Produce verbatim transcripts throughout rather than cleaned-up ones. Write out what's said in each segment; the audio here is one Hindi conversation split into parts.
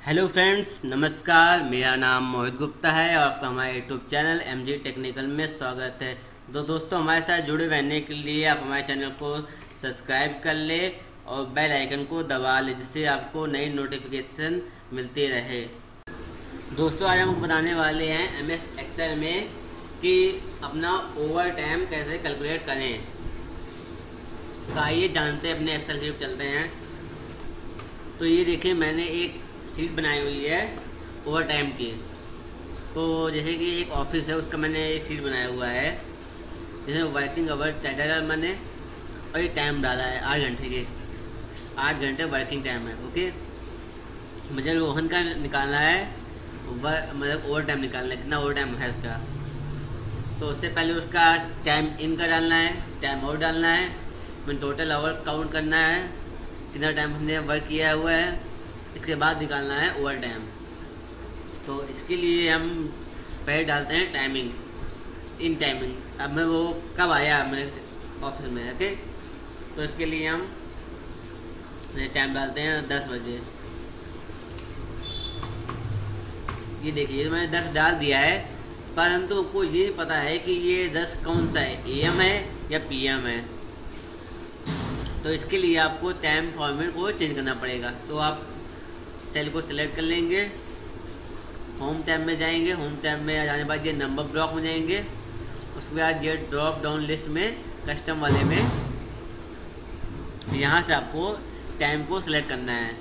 हेलो फ्रेंड्स, नमस्कार। मेरा नाम मोहित गुप्ता है और आपका हमारे YouTube channel M G technical में स्वागत है। तो दोस्तों, हमारे साथ जुड़े रहने के लिए आप हमारे चैनल को सब्सक्राइब कर ले और बेल आइकन को दबा लें, जिससे आपको नई नोटिफिकेशन मिलती रहे। दोस्तों, आज हम बताने वाले हैं एम एस एक्सेल में कि अपना ओवर टाइम कैसे कैलकुलेट करें। तो आइए जानते हैं, अपने एक्सेल शीट चलते हैं। तो ये देखिए, मैंने एक शीट बनाई हुई है ओवर टाइम की। तो जैसे कि एक ऑफिस है, उसका मैंने एक शीट बनाया हुआ है जिसमें वर्किंग आवर टाइटल डाला मैंने और ये टाइम डाला है आठ घंटे के आठ घंटे वर्किंग टाइम है। ओके, मुझे रोहन का निकालना है, मतलब ओवर टाइम निकालना है, कितना ओवर टाइम है उसका। तो उससे पहले उसका टाइम इन का डालना है, टाइम आउट डालना है, मैं टोटल आवर काउंट करना है, कितना टाइम हमने वर्क किया हुआ है। इसके बाद निकालना है ओवर टाइम। तो इसके लिए हम पहले डालते हैं टाइमिंग, इन टाइमिंग। अब मैं वो कब आया मेरे ऑफिस में। ओके, तो इसके लिए हम टाइम डालते हैं दस बजे। ये देखिए, मैंने दस डाल दिया है, परंतु आपको ये पता है कि ये दस कौन सा है, ए एम है या पी एम है। तो इसके लिए आपको टाइम फॉर्मेट को चेंज करना पड़ेगा। तो आप सेल को सिलेक्ट कर लेंगे, होम टैब में जाएंगे, होम टैब में जाने के बाद ये नंबर ब्लॉक में जाएंगे, उसके बाद ये ड्रॉप डाउन लिस्ट में कस्टम वाले में यहाँ से आपको टाइम को सिलेक्ट करना है।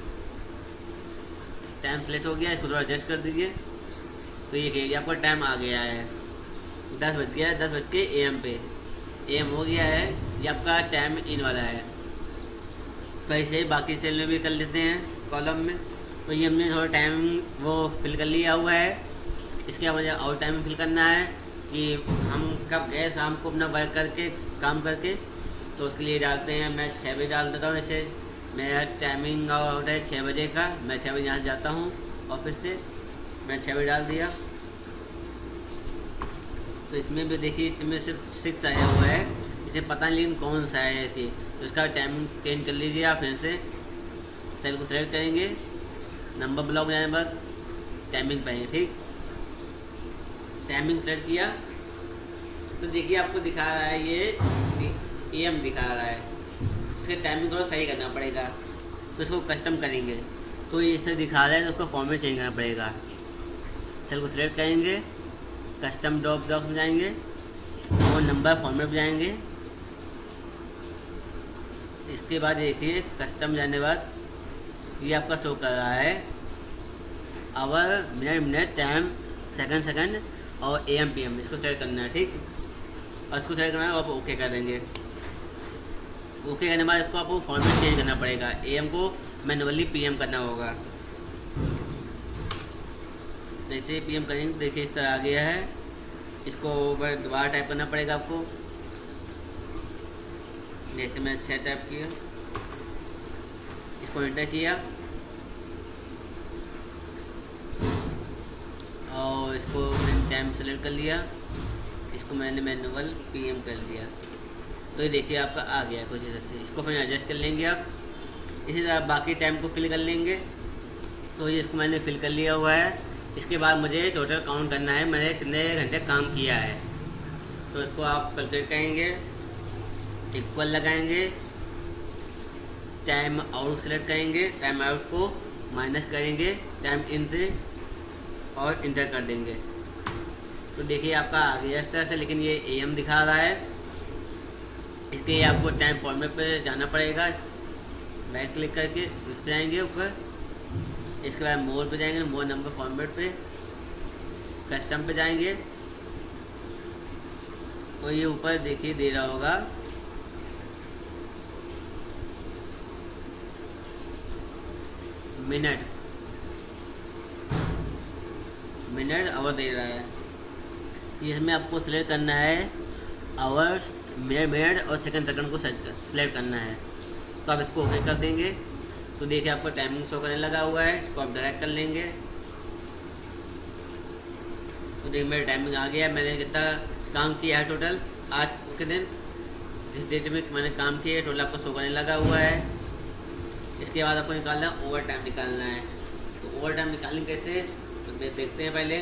टाइम सिलेक्ट हो गया, इसको थोड़ा एडजस्ट कर दीजिए। तो ये ये आपका टाइम आ गया है, दस बज गया है, दस बज के ए एम पे ए एम हो गया है। ये आपका टाइम इन वाला है। तो ऐसे ही बाकी सेल में भी कर लेते हैं, कॉलम में। तो ये हमने थोड़ा टाइम वो फिल कर लिया हुआ है। इसके बाद मुझे आउट टाइम फिल करना है कि हम कब गए शाम को अपना वर्क करके, काम करके। तो उसके लिए डालते हैं, मैं छः बजे डाल देता हूँ। जैसे मेरा टाइमिंग आउट है छः बजे का, मैं छः बजे यहाँ जाता हूँ ऑफिस से, मैं छः बजे डाल दिया। तो इसमें भी देखिए, इसमें सिर्फ सिक्स आया हुआ है, इसे पता नहीं कौन सा है कि। तो इसका टाइमिंग चेंज कर लीजिए आप। फिर से सेल को सेलेक्ट करेंगे, नंबर ब्लॉक में जाने के बाद टाइमिंग पाएंगे। ठीक, टाइमिंग सेलेक्ट किया तो देखिए आपको दिखा रहा है ये ए एम दिखा रहा है। इसके टाइमिंग थोड़ा सही करना पड़ेगा, तो इसको कस्टम करेंगे। तो ये इस तरह दिखा रहा है, तो उसका फॉर्मेट चेंज करना पड़ेगा। सेल को सिलेक्ट करेंगे, कस्टम ड्रॉप ब्लॉक में जाएंगे और नंबर फॉर्मेट में जाएंगे। इसके बाद देखिए, कस्टम जाने के बाद ये आपका शो कर रहा है hour, minute minute, time, second second और ए एम पी एम। इसको सेलेक्ट करना है। ठीक, और इसको सेलेक्ट करना है और आप ओके कर देंगे। ओके करने के बाद इसको आपको फॉर्मेट चेंज करना पड़ेगा। ए एम को मैनुअली पी एम करना होगा। जैसे पी एम करेंगे तो देखिए इस तरह आ गया है। इसको दोबारा टाइप करना पड़ेगा आपको। जैसे मैंने छः टाइप किया, इसको एंटर किया और इसको मैंने टाइम सेलेक्ट कर लिया, इसको मैंने मैनुअल पीएम कर लिया। तो ये देखिए आपका आ गया कुछ इधर से। इसको फिर एडजस्ट कर लेंगे आप। इसी तरह बाकी टाइम को फिल कर लेंगे। तो ये इसको मैंने फिल कर लिया हुआ है। इसके बाद मुझे टोटल काउंट करना है, मैंने कितने घंटे काम किया है। तो इसको आप कैलकुलेट करेंगे, इक्वल लगाएंगे, टाइम आउट सेलेक्ट करेंगे, टाइम आउट को माइनस करेंगे टाइम इन से और इंटर कर देंगे। तो देखिए आपका आ गया इस तरह से। लेकिन ये ए एम दिखा रहा है, इसके लिए आपको टाइम फॉर्मेट पे जाना पड़ेगा। राइट क्लिक करके उस पर जाएंगे ऊपर, इसके बाद मोर पे जाएंगे, मोर नंबर फॉर्मेट पे, कस्टम पे जाएंगे। तो ये ऊपर देखिए दे रहा होगा मिनट मिनट आवर दे रहा है। इसमें आपको सिलेक्ट करना है आवर्स, मिनट मिनट और सेकंड सेकंड को सर्च कर सिलेक्ट करना है। तो आप इसको ओके कर देंगे। तो देखिए आपका टाइमिंग शो करने लगा हुआ है, इसको आप डायरेक्ट कर लेंगे। तो देखिए मेरा टाइमिंग आ गया, मैंने कितना काम किया है टोटल आज के दिन, जिस डेट में मैंने काम किया है टोटल आपको शो करने लगा हुआ है। इसके बाद आपको निकालना है ओवर टाइम निकालना है। तो ओवर टाइम निकालने कैसे तो देखते हैं। पहले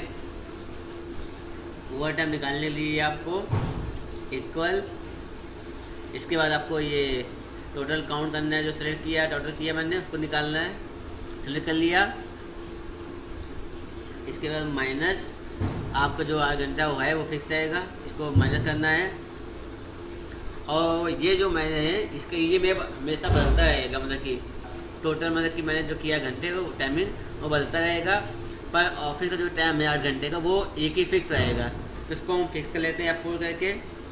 ओवर टाइम निकालने के लिए आपको इक्वल, इसके बाद आपको ये टोटल काउंट करना है, जो सेलेक्ट किया टोटल किया मैंने उसको निकालना है, सेलेक्ट कर लिया। इसके बाद माइनस आपका जो आठ घंटा हुआ है वो फिक्स रहेगा, इसको माइनस करना है। और ये जो मैंने है इसके ये मैं हमेशा बदलता रहेगा, मतलब कि टोटल मतलब कि मैंने जो किया घंटे वो टाइमिंग वो बदलता रहेगा, पर ऑफिस का जो टाइम है आठ घंटे का वो एक ही फिक्स रहेगा। तो इसको हम फिक्स कर लेते हैं एफ फोर करके।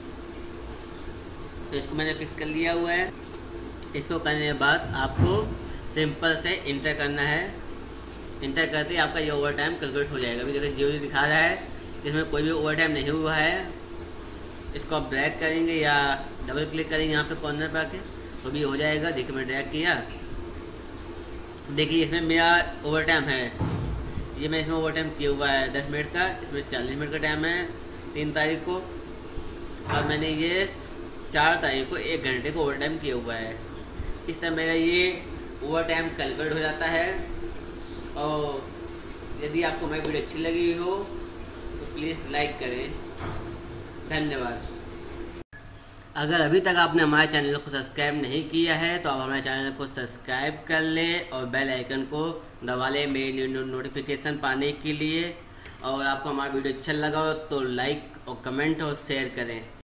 तो इसको मैंने फिक्स कर लिया हुआ है। इसको करने के बाद आपको सिंपल से इंटर करना है। इंटर करते ही आपका ये ओवर टाइम कैलकुलेट हो जाएगा। अभी देखिए जो दिखा रहा है इसमें कोई भी ओवर टाइम नहीं हुआ है। इसको आप ड्रैग करेंगे या डबल क्लिक करेंगे यहाँ पे कॉर्नर पे आके तो भी हो जाएगा। देखिए मैं ड्रैग किया, देखिए इसमें मेरा ओवर टाइम है, ये मैं इसमें ओवर टाइम किया हुआ है दस मिनट का, इसमें चालीस मिनट का टाइम है तीन तारीख को, और मैंने ये चार तारीख को एक घंटे को ओवर टाइम किया हुआ है। इस तरह मेरा ये ओवर टाइम कैलकुलेट हो जाता है। और यदि आपको मेरी वीडियो अच्छी लगी हो तो प्लीज़ लाइक करें। धन्यवाद। अगर अभी तक आपने हमारे चैनल को सब्सक्राइब नहीं किया है तो आप हमारे चैनल को सब्सक्राइब कर लें और बेल आइकन को दबा लें मेरी नोटिफिकेशन पाने के लिए। और आपको हमारा वीडियो अच्छा लगा हो तो लाइक और कमेंट और शेयर करें।